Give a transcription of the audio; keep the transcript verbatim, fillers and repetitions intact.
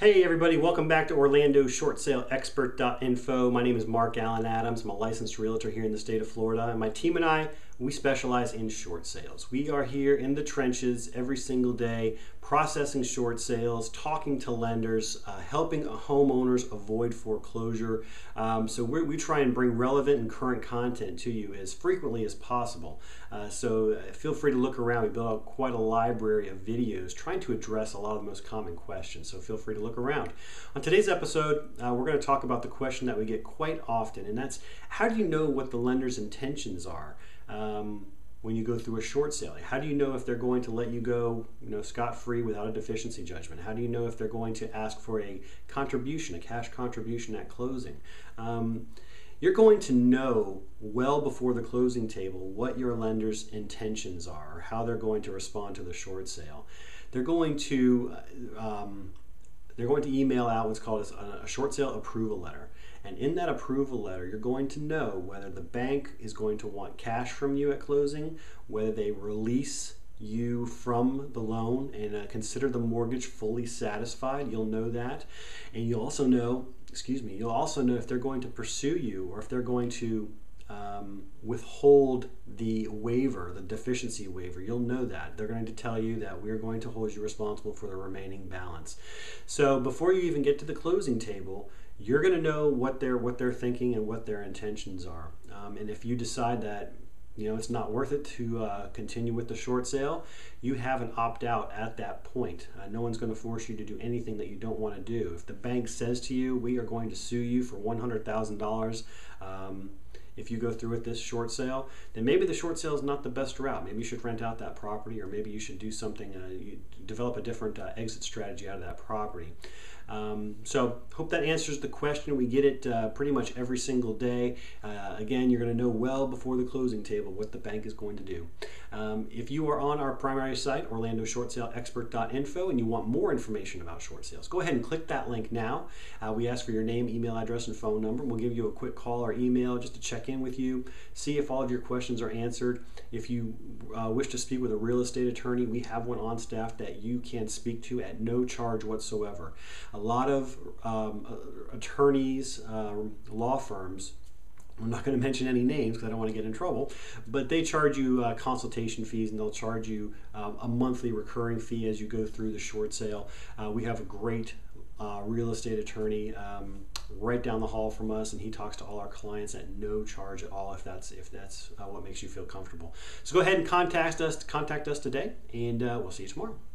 Hey everybody, welcome back to Orlando Short Sale Expert dot info. My name is Mark Allen Adams. I'm a licensed realtor here in the state of Florida, and my team and I, we specialize in short sales. We are here in the trenches every single day, processing short sales, talking to lenders, uh, helping homeowners avoid foreclosure. Um, so we're, we try and bring relevant and current content to you as frequently as possible. Uh, so feel free to look around. We built out quite a library of videos trying to address a lot of the most common questions. So feel free to look around. On today's episode, uh, we're going to talk about the question that we get quite often, and that's how do you know what the lender's intentions are um, when you go through a short sale? How do you know if they're going to let you go, you know, scot-free without a deficiency judgment? How do you know if they're going to ask for a contribution, a cash contribution at closing? Um, You're going to know well before the closing table what your lender's intentions are, or how they're going to respond to the short sale. They're going to um, they're going to email out what's called a short sale approval letter. And in that approval letter, you're going to know whether the bank is going to want cash from you at closing, whether they release you from the loan and uh, consider the mortgage fully satisfied. You'll know that. And you'll also know, excuse me, you'll also know if they're going to pursue you or if they're going to um, withhold the waiver, the deficiency waiver. You'll know that. They're going to tell you that we're going to hold you responsible for the remaining balance. So before you even get to the closing table, you're going to know what they're what they're thinking and what their intentions are. Um, and if you decide that you know it's not worth it to uh, continue with the short sale, you have an opt-out at that point. Uh, no one's going to force you to do anything that you don't want to do. If the bank says to you, we are going to sue you for one hundred thousand dollars um, if you go through with this short sale, then maybe the short sale is not the best route. Maybe you should rent out that property, or maybe you should do something, uh, you develop a different uh, exit strategy out of that property. Um, so hope that answers the question. We get it uh, pretty much every single day. Uh, again, you're going to know well before the closing table what the bank is going to do. Um, if you are on our primary site, Orlando Short Sale Expert dot info, and you want more information about short sales, go ahead and click that link now. Uh, we ask for your name, email address, and phone number. We'll give you a quick call or email just to check in with you, see if all of your questions are answered. If you uh, wish to speak with a real estate attorney, we have one on staff that you can speak to at no charge whatsoever. A lot of um, attorneys, uh, law firms, I'm not going to mention any names because I don't want to get in trouble, but they charge you uh, consultation fees, and they'll charge you um, a monthly recurring fee as you go through the short sale. Uh, we have a great uh, real estate attorney um, right down the hall from us, and he talks to all our clients at no charge at all if that's if that's uh, what makes you feel comfortable. So go ahead and contact us contact us today, and uh, we'll see you tomorrow.